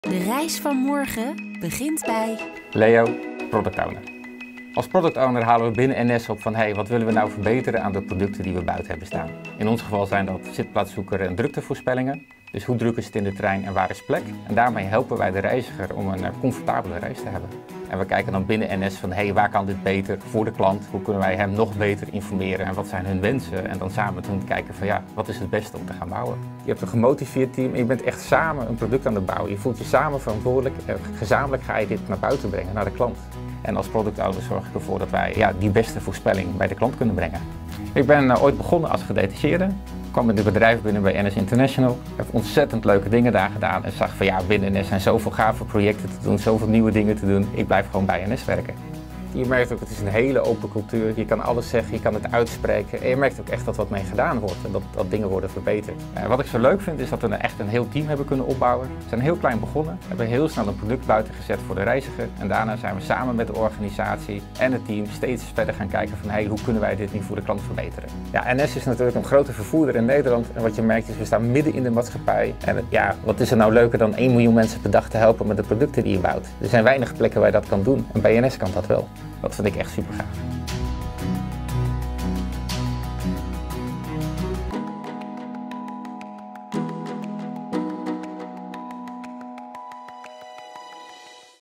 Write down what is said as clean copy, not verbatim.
De reis van morgen begint bij Leo, Product Owner. Als Product Owner halen we binnen NS op van wat willen we nou verbeteren aan de producten die we buiten hebben staan. In ons geval zijn dat zitplaatszoeker en druktevoorspellingen. Dus hoe druk is het in de trein en waar is plek? En daarmee helpen wij de reiziger om een comfortabele reis te hebben. En we kijken dan binnen NS van waar kan dit beter voor de klant? Hoe kunnen wij hem nog beter informeren en wat zijn hun wensen? En dan samen toen kijken van wat is het beste om te gaan bouwen. Je hebt een gemotiveerd team en je bent echt samen een product aan het bouwen. Je voelt je samen verantwoordelijk en gezamenlijk ga je dit naar buiten brengen, naar de klant. En als product owner zorg ik ervoor dat wij die beste voorspelling bij de klant kunnen brengen. Ik ben ooit begonnen als gedetacheerde. Ik kwam in het bedrijf binnen bij NS International. Ik heb ontzettend leuke dingen daar gedaan en zag van binnen NS zijn zoveel gave projecten te doen, zoveel nieuwe dingen te doen. Ik blijf gewoon bij NS werken. Je merkt ook, het is een hele open cultuur. Je kan alles zeggen, je kan het uitspreken. En je merkt ook echt dat wat mee gedaan wordt en dat dingen worden verbeterd. Wat ik zo leuk vind is dat we echt een heel team hebben kunnen opbouwen. We zijn heel klein begonnen, hebben heel snel een product buiten gezet voor de reiziger. En daarna zijn we samen met de organisatie en het team steeds verder gaan kijken van hoe kunnen wij dit nu voor de klant verbeteren. NS is natuurlijk een grote vervoerder in Nederland. En wat je merkt is, we staan midden in de maatschappij. En wat is er nou leuker dan 1 miljoen mensen per dag te helpen met de producten die je bouwt. Er zijn weinig plekken waar je dat kan doen en bij NS kan dat wel. Dat vind ik echt super gaaf.